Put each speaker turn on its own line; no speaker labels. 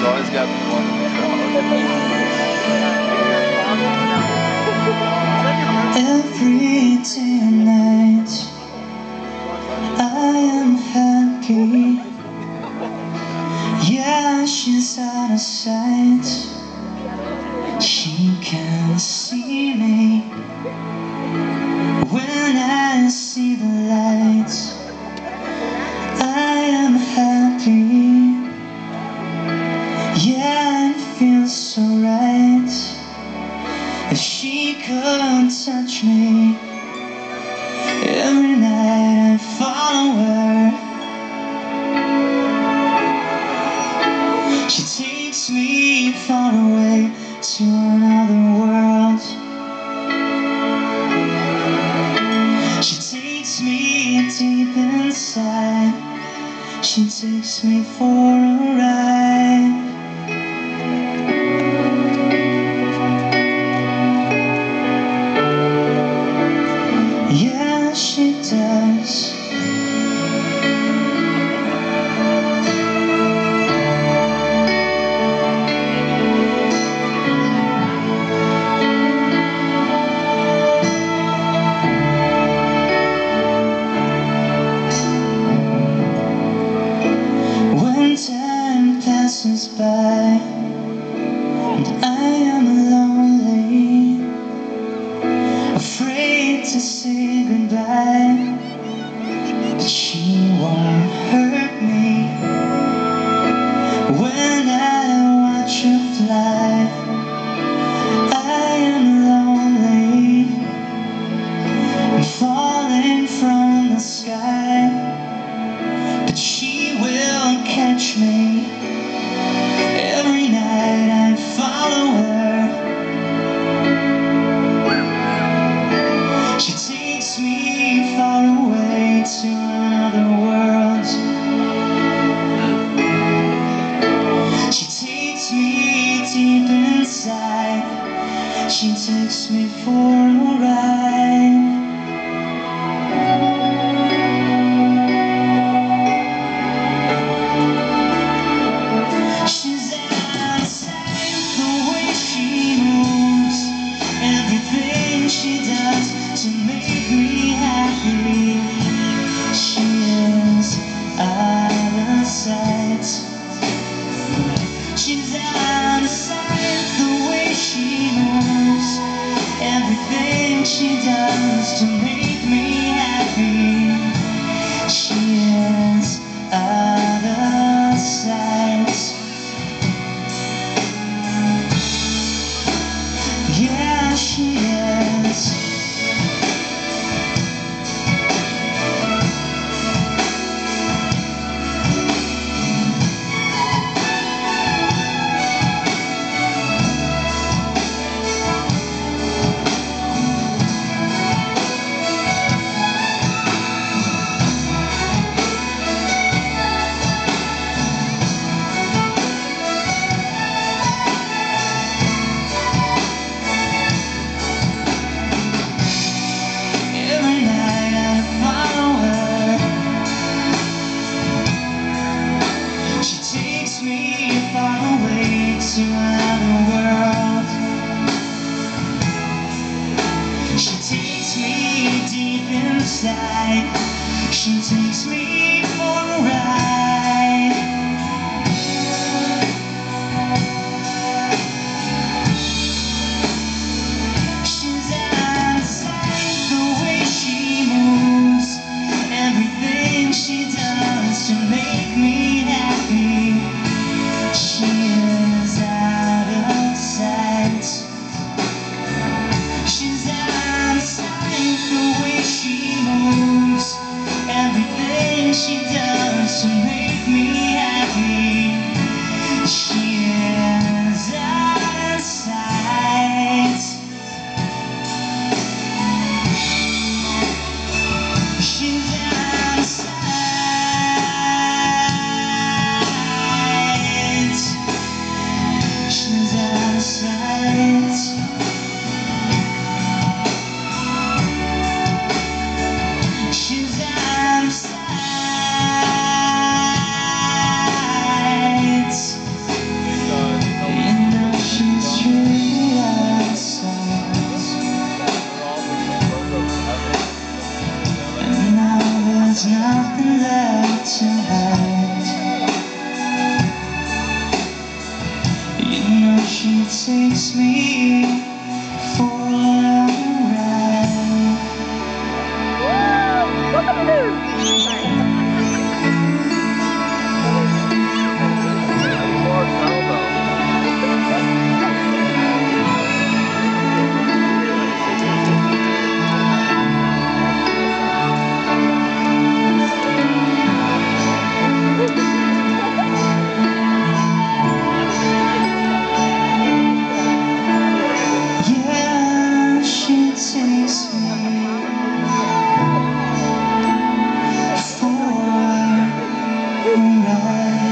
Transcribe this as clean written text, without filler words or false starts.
always got to be one of
every day and night I am happy. Yeah, she's out of sight. She can't see me. When I see the lights, I am happy. Yeah, it feels so right. If she could touch me, every night I follow her. She takes me far away to another world. She takes me deep inside. She takes me for a ride. Yeah, she does. When time passes by and I am lonely, afraid to say goodbye, but she won't hurt me. When I watch her fly, I am lonely. I'm falling from the sky, but she will catch me. Every night I follow her. She takes me far away to another world. takes me for a ride. Yeah, she takes me for a ride.